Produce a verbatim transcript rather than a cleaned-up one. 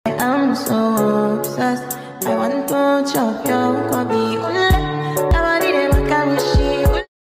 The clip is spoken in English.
I'm so obsessed. I want to chop your body.